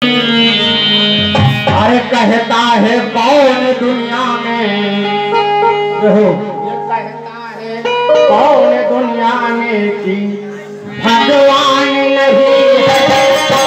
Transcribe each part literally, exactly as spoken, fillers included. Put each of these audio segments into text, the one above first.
अरे कहता है कौन दुनिया में, ये कहता है कौन दुनिया में कि भगवान नहीं है।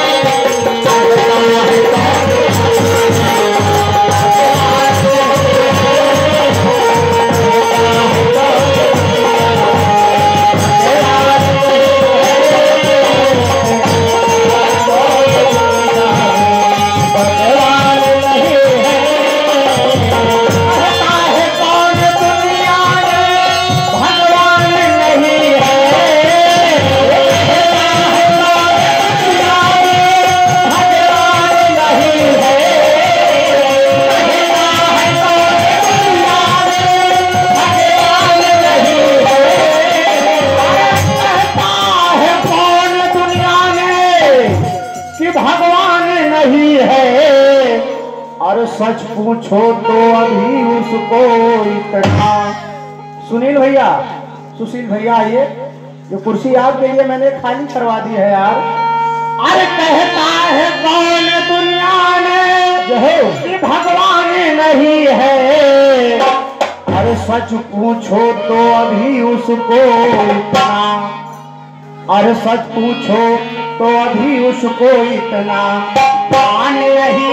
सच पूछो तो अभी उसको इतना। सुनील भैया, सुशील भैया, ये जो कुर्सी आपके लिए मैंने खाली करवा दी है यार। अरे कहता है कौन दुनिया में जो है कि भगवान नहीं है। अरे सच पूछो तो अभी उसको इतना। अरे सच पूछो तो अभी उसको इतना मान नहीं।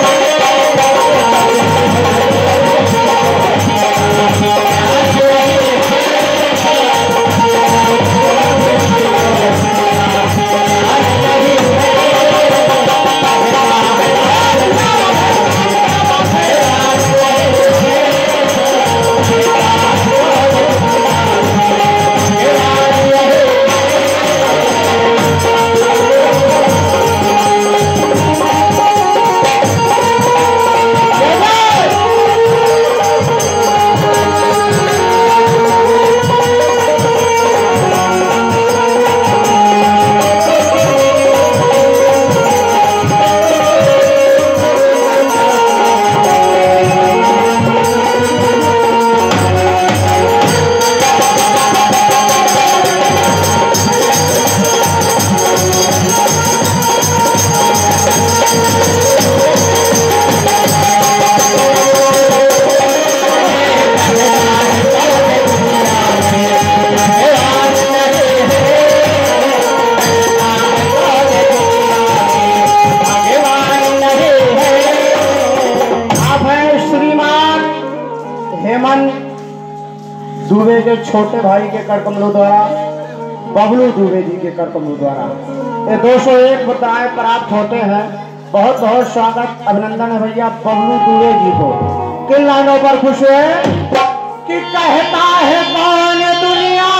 दुबे के छोटे भाई के करकमलों द्वारा, बबलू दुबे जी के करकमलों द्वारा ये दो सौ एक बताए प्राप्त होते हैं। बहुत बहुत स्वागत अभिनंदन है भैया बबलू दुबे जी को। किन लाइनों पर खुश है कि कहता है कौन दुनिया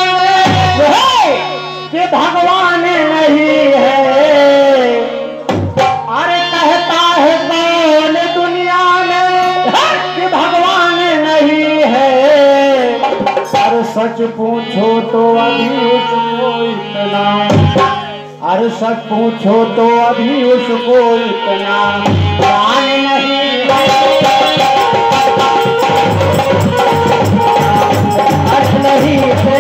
में कि भगवान नहीं है। अरे कहता है कौन दुनिया में कि भगवान नहीं है। अरे सच पूछो तो अभी उसको इतना। अरे सच पूछो तो अभी उसको इतना मान नहीं नहीं है।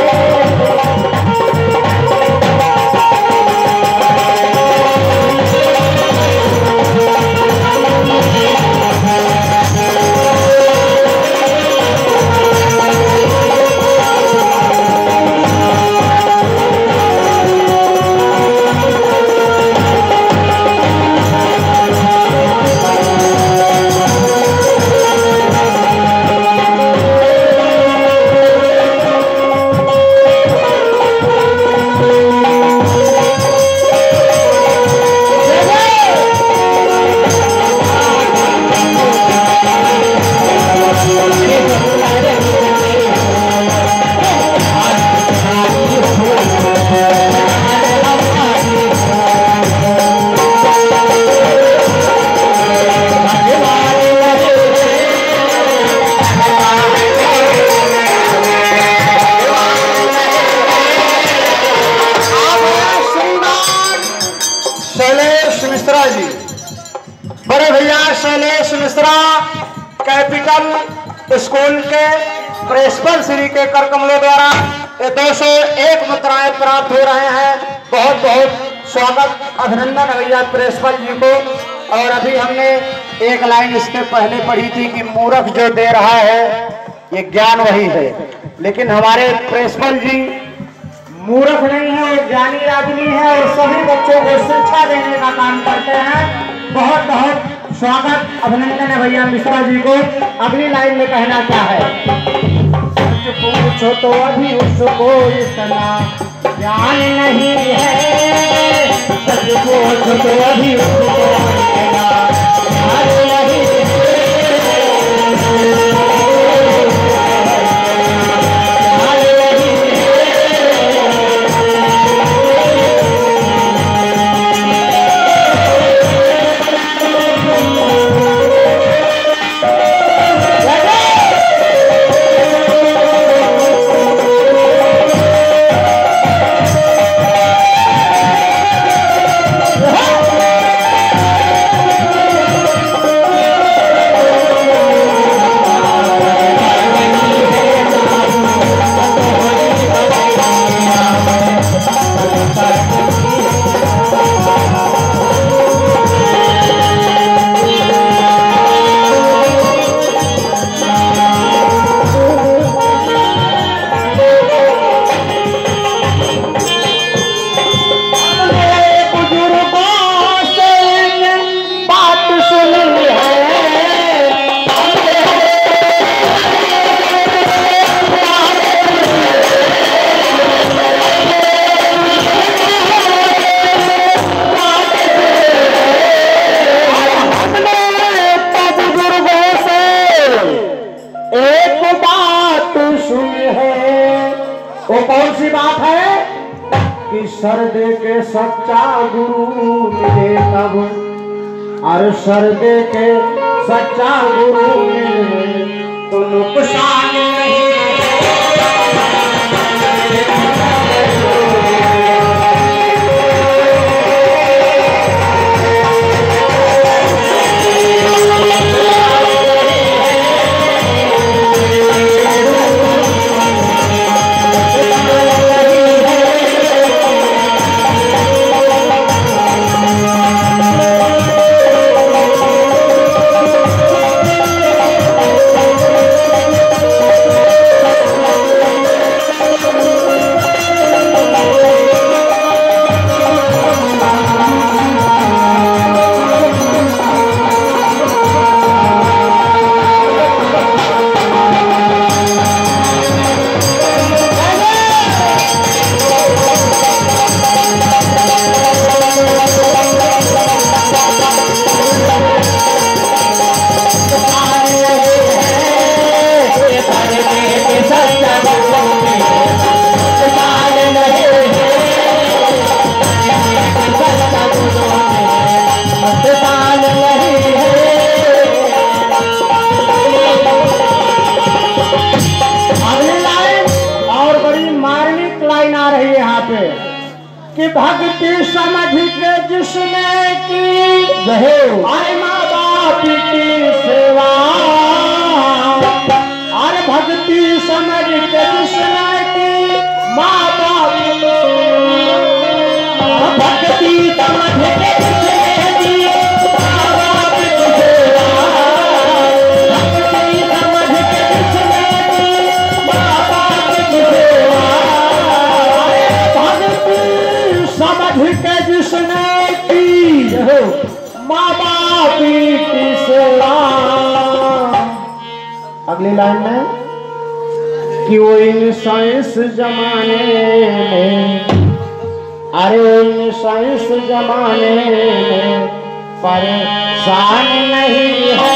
बड़े भैया शैलेश मिश्रा कैपिटल स्कूल के प्रिंसिपल श्री के करकमलों द्वारा ये दो सौ एक मुद्राएं प्राप्त हो रहे हैं। बहुत बहुत स्वागत अभिनंदन भैया प्रिंसिपल जी को। और अभी हमने एक लाइन इसके पहले पढ़ी थी कि मूर्ख जो दे रहा है ये ज्ञान वही है, लेकिन हमारे प्रिंसिपल जी मूर्ख नहीं है, एक ज्ञानी आदमी है और सभी बच्चों को शिक्षा देने का काम करते हैं। बहुत बहुत स्वागत, अभिनंदन है भैया मिश्रा जी को। अगली लाइन में कहना क्या है, सच पूछो तो अभी उसको इतना ज्ञान नहीं है, सच पूछो तो अभी उसको इतना ज्ञान नहीं है। वो कौन सी बात है कि सर दे के सच्चा गुरु मिले तब, और सर दे के सच्चा गुरु मिले तो नुकसान नहीं कि भक्ति समझ के जिसने की अरे माँ बाप की सेवा, अरे भक्ति समझ के जिसने की माँ बाप भक्ति समझ के जिसने की माँ बाप की सेवा, भक्ति समझ के जिसने की माँ बाप की सेवा, समझ के जिसने की माँ बाप की सेवा। अगली लाइन में कि वो इन साइंस जमाने में, अरे इन साइंस जमाने में परेशान नहीं है,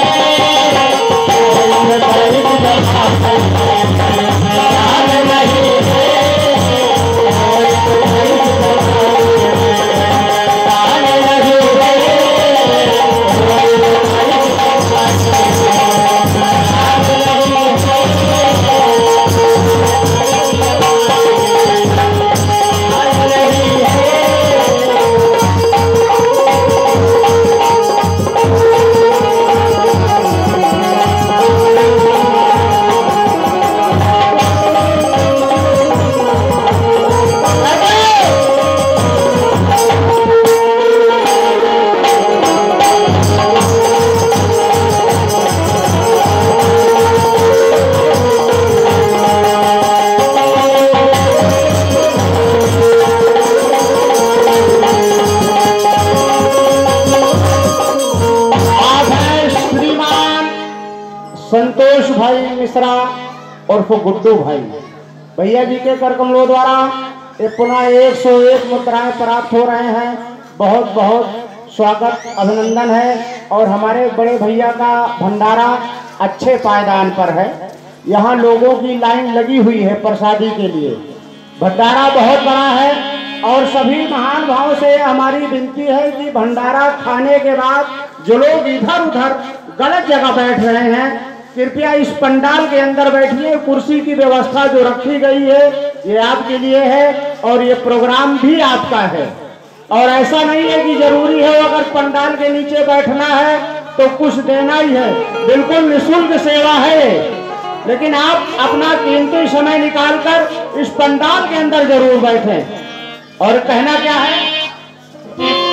संतोष भाई मिश्रा और गुड्डू भाई भैया जी के कर कमलों द्वारा ये पुनः एक सौ एक मुद्राएं प्राप्त हो रहे हैं। बहुत बहुत स्वागत अभिनंदन है। और हमारे बड़े भैया का भंडारा अच्छे पायदान पर है। यहाँ लोगों की लाइन लगी हुई है प्रसादी के लिए। भंडारा बहुत बड़ा है और सभी महान भाव से हमारी विनती है कि भंडारा खाने के बाद जो लोग इधर उधर गलत जगह बैठ रहे हैं कृपया इस पंडाल के अंदर बैठिए। कुर्सी की व्यवस्था जो रखी गई है ये आपके लिए है और ये प्रोग्राम भी आपका है। और ऐसा नहीं है कि जरूरी है अगर पंडाल के नीचे बैठना है तो कुछ देना ही है, बिल्कुल निःशुल्क सेवा है। लेकिन आप अपना कीमती समय निकालकर इस पंडाल के अंदर जरूर बैठें। और कहना क्या है?